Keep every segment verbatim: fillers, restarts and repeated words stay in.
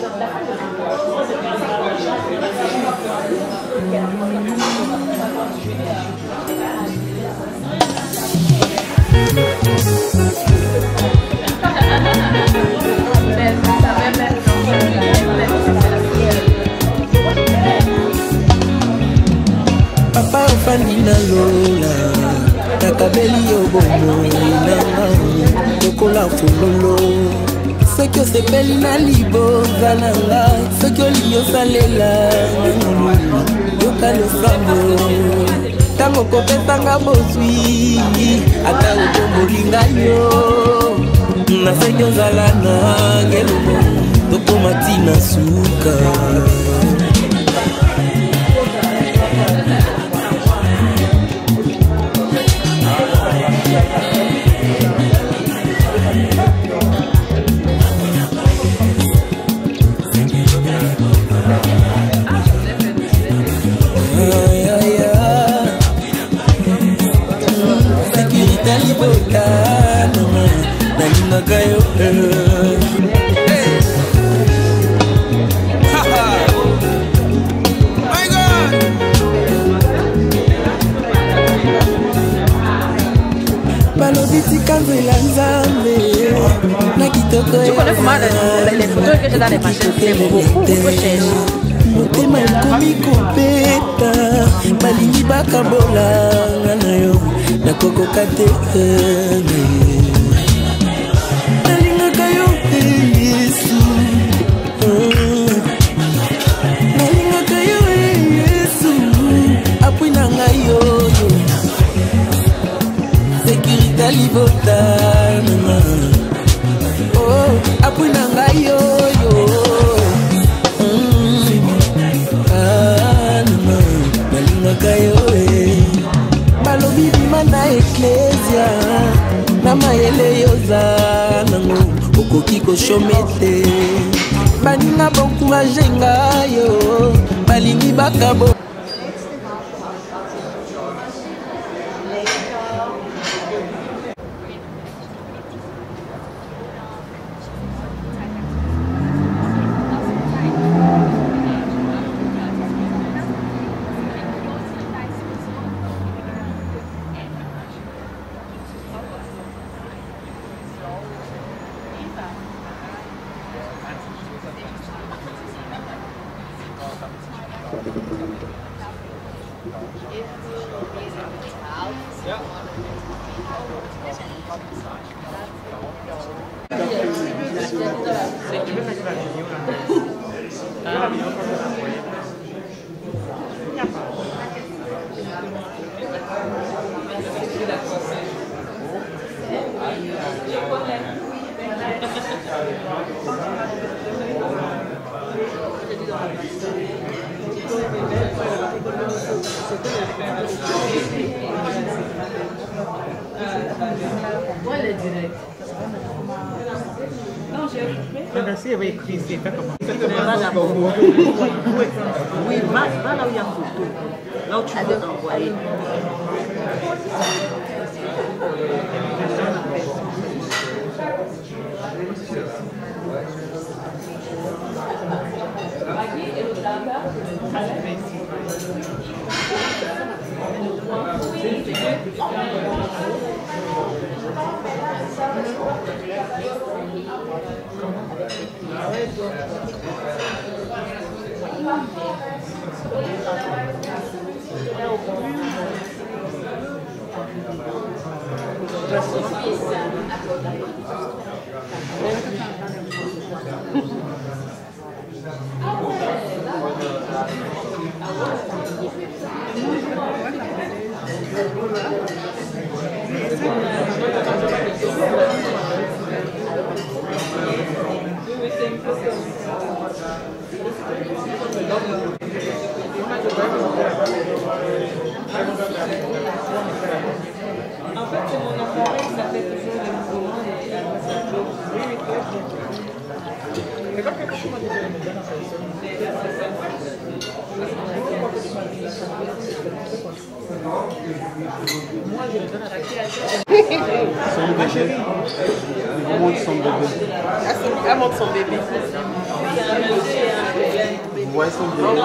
Papa ofandi na lola nakabeli yo bomo inanga lokola fulolo soki osepeli na liboza na ngai soki olingi osalela yoka losambo ntango kopesanga bozwi ata okomolinga yo nasengi ozala na ngelomo tokoma tina suka Tu connais comment les photos que j'ai dans les machines, c'est beaucoup, beaucoup cher. Motema ekomi kopeta balingi bakabolanga na yo nakokoka te nalingaka yo Yesu nalingaka yo Yesu apui na ngai yoyo sécurité libota oh apui na ngai yoyo balobi bima na eklesia na mayele yoza nango okoki koshome te baninga bonkuraje ngayo balingi bakabo Merci, elle va écrire, c'est fait comment? Oui, va là où il y a photo. Là où tu veux t'envoyer. En fait, c'est mon appareil, ça fait toujours le mouvement et c'est pas quelque chose qui me donne moi, je le donne à son bébé. Il montre son bébé. Elle montre son bébé. voit son bébé.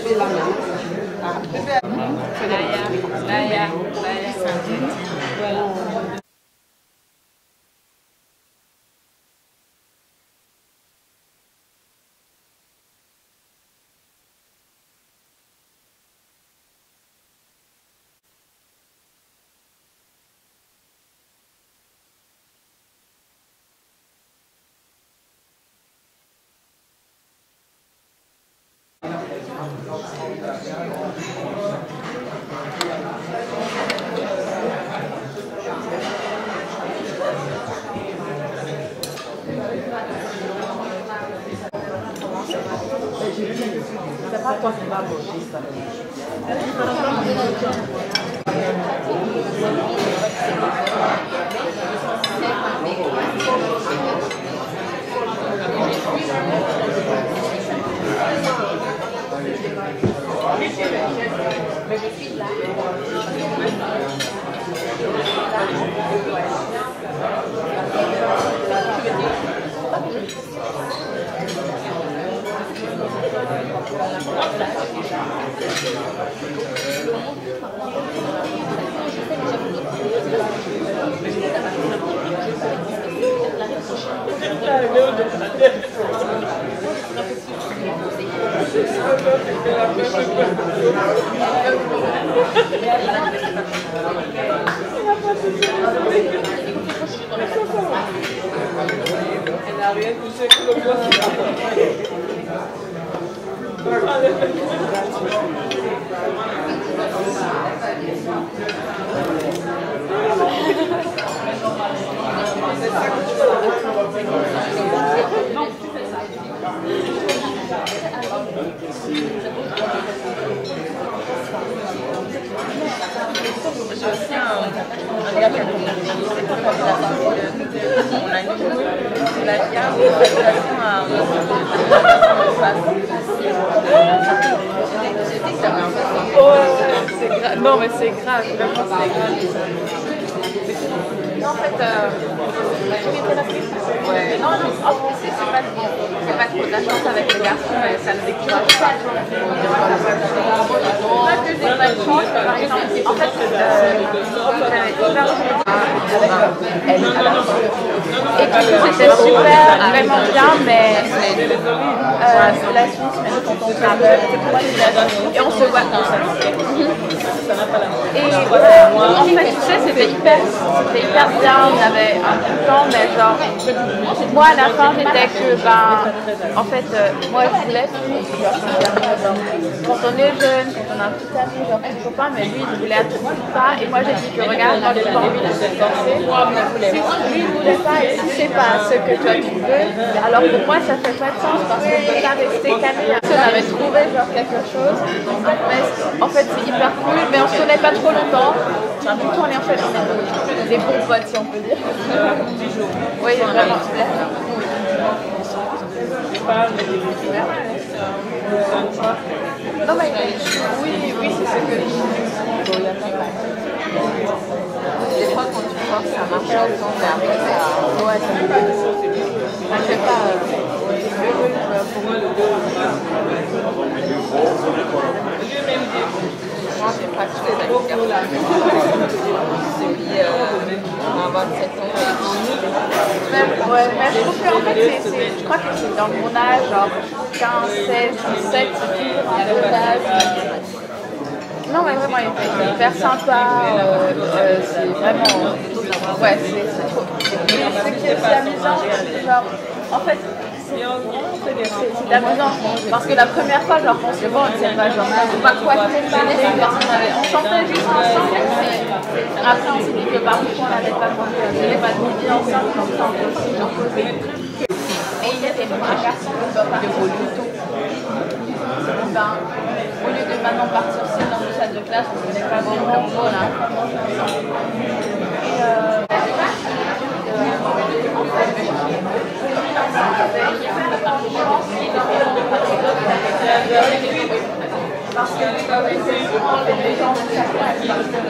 C'est pas toi qui vas manger ça. Elle n'a rien touché que le bois. J'ai aussi un, un gars qui a commencé, c'est pas comme la partie de mon ami. C'est la gare de l'adaptation à c'est grave. Non, mais c'est grave, vraiment, c'est grave. Non, en fait, euh, ouais, non, mais en fait, c'est pas, c'est pas trop de la chance avec les garçons, mais ça ne décourage pas. Pas que j'ai pas de chance, mais par exemple, en fait, et puis c'était super, vraiment bien, mais euh, la Suisse, même quand on travaille, et on se voit ensemble. Et en fait, tu sais, c'était hyper, c'était hyper bien, on avait un peu de temps, mais genre, moi à la fin j'étais que, ben, en fait, euh, moi je voulais plus, genre, quand on est jeune, quand on a un petit ami, genre petit copain, mais lui il voulait absolument pas, et moi j'ai dit que regarde, moi j'ai pas envie de se danser, lui il voulait pas, et si c'est pas ce que toi tu veux, alors pour moi ça fait pas de sens, parce qu'on peut pas rester calé. On avait trouvé genre quelque chose, mais en fait c'est hyper cool, mais on se connaît pas trop longtemps. Du coup, on est en fait on est des bons potes si on peut dire. Oui, vraiment super. Non mais oui, oui c'est ce que les Chinois. Des fois quand tu vois que ça marche ensemble, mais après ça, ouais, ça ne fait pas. Pour moi, le moi, j'ai pratiqué la guitare. C'est puis à vingt-sept ans. Même, ouais, mais je trouve qu'en fait, c'est, c'est, je crois que c'est dans mon âge, genre quinze, seize, dix-sept, c'est toujours un bon âge. Non, mais vraiment, il est hyper sympa. Euh, euh, c'est vraiment. Ouais, c'est, c'est trop. Mais ce qui est aussi amusant, genre, en fait, c'est amusant parce que la première fois, genre, on se voit, on ne sait pas, genre, on va quoi parler, on chantait juste ensemble. Après, on s'est dit que par contre, on n'avait pas de pas de midi ensemble, comme ça, on peut aussi genre poser. Et il était un garçon qui ne doit pas de Voluto. Ben, au lieu de maintenant partir seul dans une salle de classe, on ne connaît pas vraiment le mot là. Et euh, parce que les gens de sa classe, parce que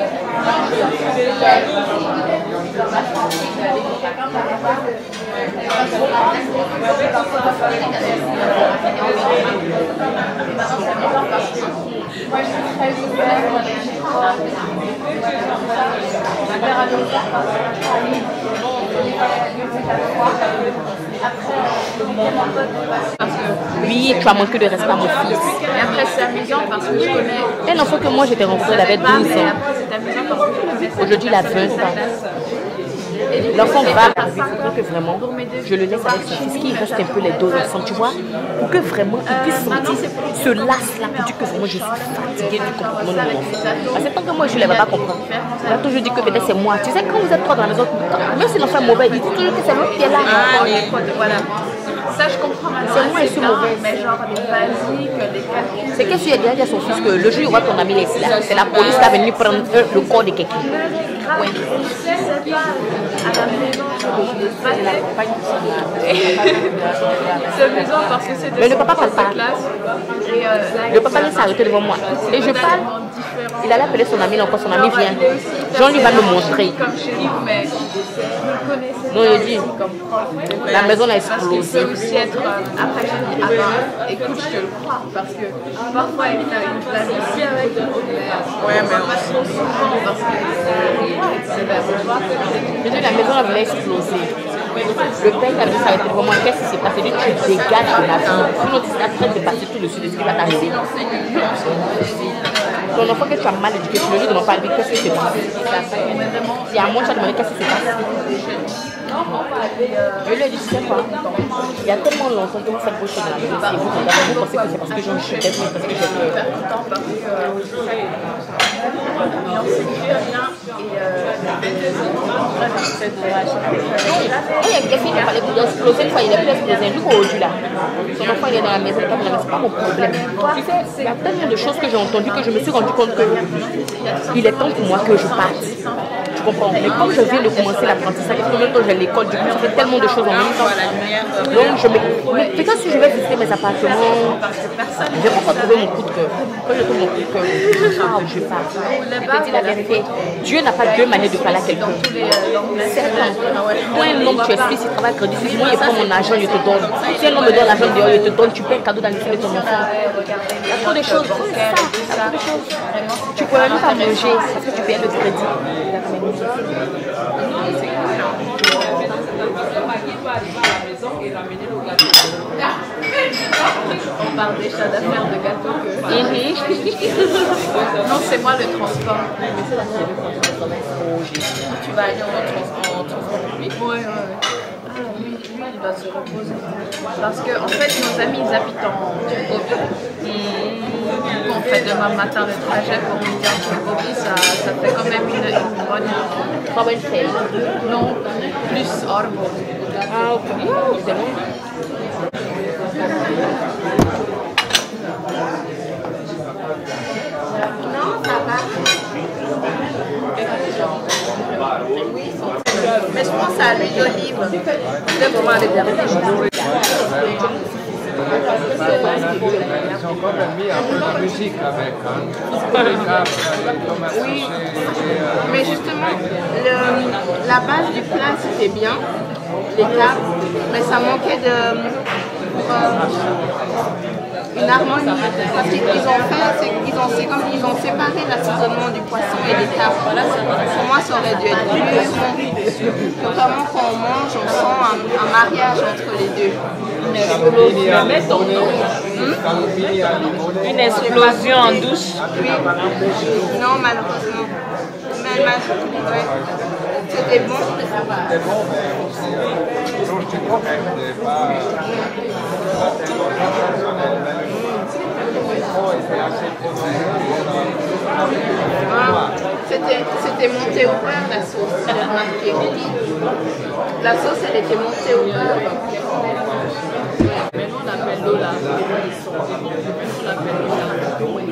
dans ma France, chacun par rapport à Oui, tu as manqué de respect à mon fils. Et après, c'est amusant parce que je connais. Un enfant que moi j'étais rencontré, il avait douze ans. C'est amusant parce que je connais. Aujourd'hui, il a vingt ans. L'enfant va arriver, il faudrait que vraiment je le laisse avec son fils, qu'il reste un peu les deux ensemble, tu vois, pour que vraiment il puisse sentir ce lasse-là, pour dire que vraiment je suis fatiguée du comportement de mon enfant. Parce que tant que moi je ne l'avais pas compris, il a toujours dit que peut-être c'est moi. Tu sais, quand vous êtes trois dans la maison, même si l'enfant est mauvais, il dit toujours que c'est l'autre qui est là. Ah, voilà. Ça, je comprends maintenant. C'est moi, je suis mauvaise. Mais genre, les basiques, les calculs. C'est qu'est-ce qu'il a dit à son fils que le jour où il voit ton ami est là, c'est la police qui est venue prendre euh, le corps de quelqu'un. Oui. À la maison, c'est amusant parce que c'est Mais le papa parle pas. Et, euh, Le papa vient s'arrêter devant moi. Et je parle. Il allait appeler son ami, encore son ami vient. Jean lui va me montrer. Comme chez nous, mais vous connaissez. Non, il dit. La maison a explosé. Parce que ça peut aussi être. euh, Après, j'ai dit, ah ben, écoute, je te le crois. Parce que parfois, il a une place ici avec nous. Ouais, mais pas trop souvent parce que c'est vers moi. Je dis, la maison elle voulait exploser. Le père a vu s'arrêter devant moi. Qu'est-ce qui s'est passé? Il dit, tu dégages de ma vie. Sinon, tu seras en train de passer tout dessus de ce qui va t'arriver. Ton enfant que tu as mal éduqué, tu ne lui demandes pas à lui qu'est-ce qui se passe. Si à moi, tu as demandé qu'est-ce qui se passe. Je lui ai dit, tu sais quoi, il y a tellement longtemps que vous faites vos choses dans la maison, c'est vous, vous pensez que c'est parce que j'en suis bête, mais parce que j'ai peur. Il y a quelqu'un qui parlait pour exploser une fois, il a pu exploser un loup aujourd'hui là. Son enfant il est dans la maison, il est pas dans la maison, c'est pas mon problème. Tu sais, il y a tellement de choses que j'ai entendues que je me suis rendu compte que il est temps pour moi que je parte. Tu comprends? Mais comme je viens de commencer l'apprentissage, en même temps j'ai l'école, du coup je fais tellement de choses en même temps. Donc je me... Mais peut-être si je vais visiter mes appartements, je vais pas trouver mon coup de cœur. Quand je trouve mon coup de cœur, je pars. Je te dis la vérité, Dieu n'a pas deux manières de parler à quelqu'un. Moi un homme, tu expliques, il travaille crédit, moi il prend mon argent, il te donne. Si un homme me donne l'argent dehors, il te donne, tu paies un cadeau dans le film de ton enfant. Il y a trop de choses. Il y a trop de choses. Tu ne pourrais même pas manger parce que tu payes le crédit. On parle déjà d'affaires de gâteaux que... Non, c'est moi le transport. Tu vas aller en transport public? Oui, oui. Ah oui, lui, il va se reposer. Parce que, en fait, nos amis, ils habitent en Turgovie. On fait demain matin le trajet pour midi en Turgovie, ça, ça fait quand même une, une bonne... Pas bonne fête. Non, plus Orbo. Ah, ok. Oh, c'est bon. Non, ça va. Mais je pense à l'huile d'olive. Je vais pouvoir les derniers. Ils ont quand même mis un peu de musique avec, hein. Oui, mais justement, le, la base du plat c'était bien, les câbles, mais ça manquait de euh, une harmonie. Parce qu'ils ont fait, ils ont, c'est comme ils ont séparé l'assaisonnement du poisson et des câbles. Pour moi, ça aurait dû être plus. Notamment quand on mange, on sent un, un mariage entre les deux. Une explosion en douce. Oui. Non, malheureusement. Mais, mais ouais. C'était bon. C'était bon, mais aussi, euh, donc je crois que c'était pas... C'était, c'était monté au beurre la sauce, j'ai remarqué. La sauce elle était montée au beurre. Mais nous on appelle l'eau là. On appelle l'eau là.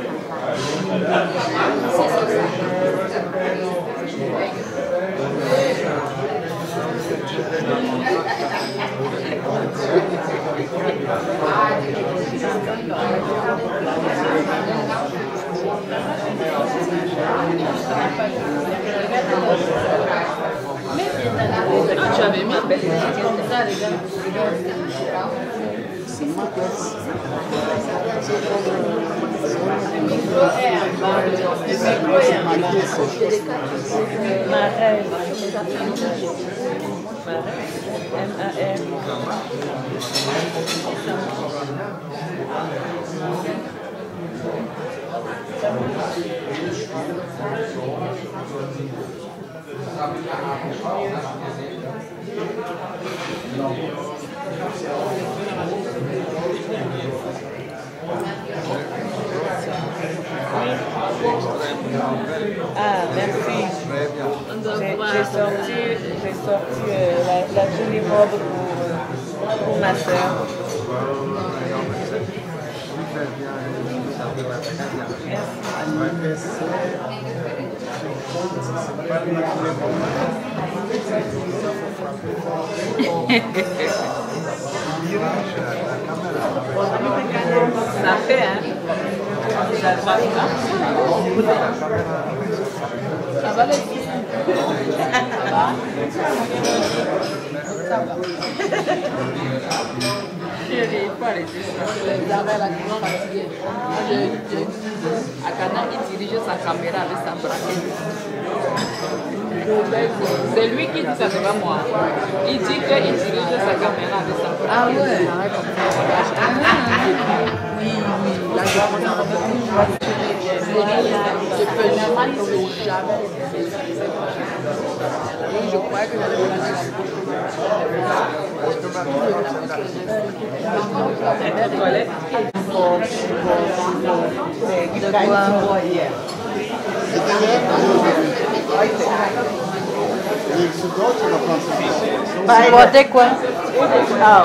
Ah, tu avais mis un bel M A R. Ah, merci. J'ai j'ai sorti, j'ai sorti euh, la, la jolie robe pour, pour ma soeur. Ça fait, hein? Ça va, ça va les filles. Ça va? Ça va. Chérie, il faut arrêter ça. J'avais la grande fatiguée. Akana, il dirige sa caméra avec sa braquette. C'est lui qui dit ça, c'est pas moi. Il dit qu'il dirige sa caméra avec sa braquette. Ah ouais? Oui, oui. Là, je je peux jamais jamais. Oui, je crois que j'allais vous la quoi? Ah.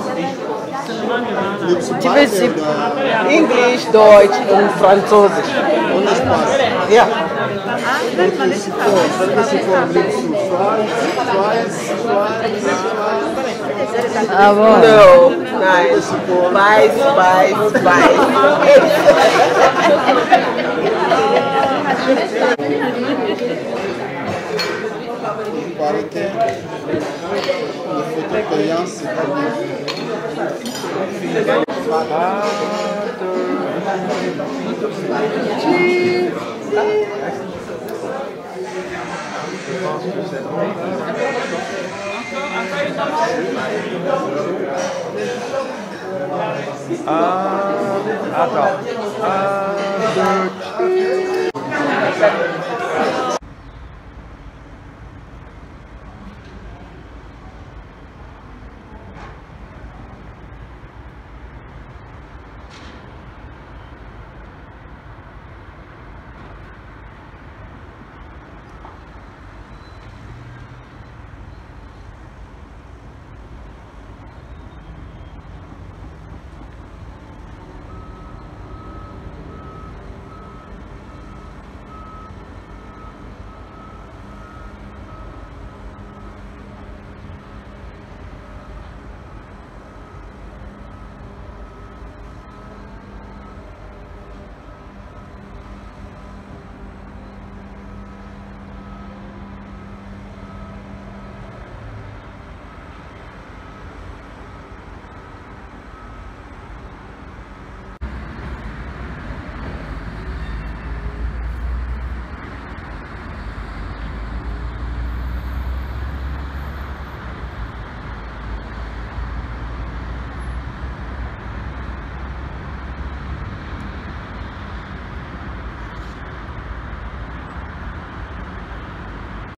Tu veux dire English, Deutsch und Französisch. Und Spanisch. Ja. Ah bon? No, nice. Bye, bye, bye. Il paraît que les photos payantes, c'est pas bien. Ah, attends. Un, deux,